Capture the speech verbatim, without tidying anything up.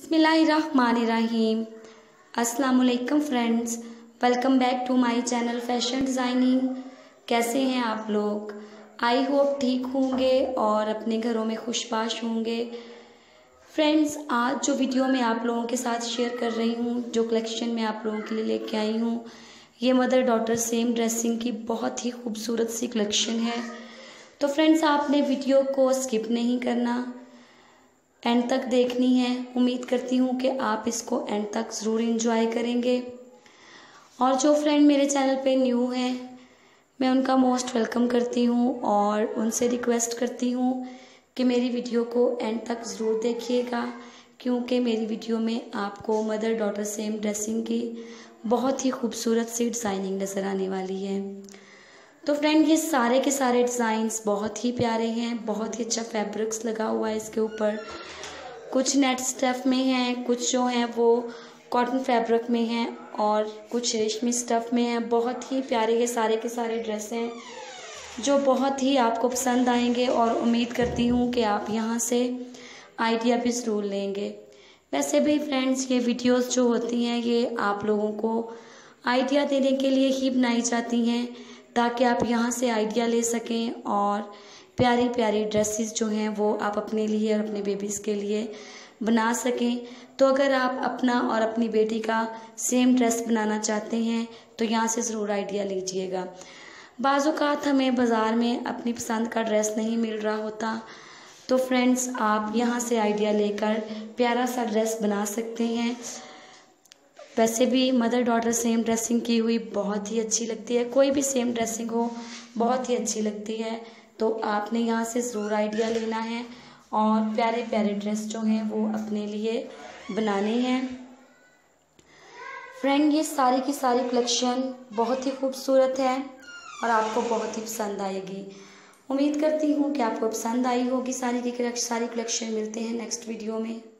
बिस्मिल्लाहिर्रहमानिर्रहीम। अस्सलाम वालेकुम friends, welcome back to my channel fashion designing. कैसे हैं आप लोग? आई होप ठीक होंगे और अपने घरों में खुशबाश होंगे। फ्रेंड्स, आज जो वीडियो मैं आप लोगों के साथ शेयर कर रही हूँ, जो कलेक्शन मैं आप लोगों के लिए लेके आई हूँ, ये मदर डॉटर सेम ड्रेसिंग की बहुत ही खूबसूरत सी कलेक्शन है। तो फ्रेंड्स, आपने वीडियो को स्किप नहीं करना, एंड तक देखनी है। उम्मीद करती हूँ कि आप इसको एंड तक ज़रूर एंजॉय करेंगे। और जो फ्रेंड मेरे चैनल पे न्यू हैं, मैं उनका मोस्ट वेलकम करती हूँ और उनसे रिक्वेस्ट करती हूँ कि मेरी वीडियो को एंड तक ज़रूर देखिएगा, क्योंकि मेरी वीडियो में आपको मदर डॉटर सेम ड्रेसिंग की बहुत ही खूबसूरत सी डिज़ाइनिंग नज़र आने वाली है। तो फ्रेंड, ये सारे के सारे डिज़ाइंस बहुत ही प्यारे हैं, बहुत ही अच्छा फैब्रिक्स लगा हुआ है इसके ऊपर। कुछ नेट स्टफ़ में हैं, कुछ जो हैं वो कॉटन फैब्रिक में हैं और कुछ रेशमी स्टफ़ में हैं। बहुत ही प्यारे ये सारे के सारे ड्रेस हैं जो बहुत ही आपको पसंद आएंगे और उम्मीद करती हूँ कि आप यहाँ से आइडिया भी ज़रूर लेंगे। वैसे भी फ्रेंड्स, ये वीडियोस जो होती हैं ये आप लोगों को आइडिया देने के लिए ही बनाई जाती हैं, ताकि आप यहाँ से आइडिया ले सकें और प्यारी प्यारी ड्रेसेस जो हैं वो आप अपने लिए और अपने बेबीज़ के लिए बना सकें। तो अगर आप अपना और अपनी बेटी का सेम ड्रेस बनाना चाहते हैं तो यहाँ से ज़रूर आइडिया लीजिएगा। बाज़ औक़ात हमें बाज़ार में अपनी पसंद का ड्रेस नहीं मिल रहा होता, तो फ्रेंड्स आप यहाँ से आइडिया लेकर प्यारा सा ड्रेस बना सकते हैं। वैसे भी मदर डॉटर सेम ड्रेसिंग की हुई बहुत ही अच्छी लगती है, कोई भी सेम ड्रेसिंग हो बहुत ही अच्छी लगती है। तो आपने यहाँ से ज़रूर आइडिया लेना है और प्यारे प्यारे ड्रेस जो हैं वो अपने लिए बनाने हैं। फ्रेंड, ये सारी की सारी कलेक्शन बहुत ही खूबसूरत है और आपको बहुत ही पसंद आएगी। उम्मीद करती हूँ कि आपको पसंद आई होगी सारी की सारी कलेक्शन। मिलते हैं नेक्स्ट वीडियो में।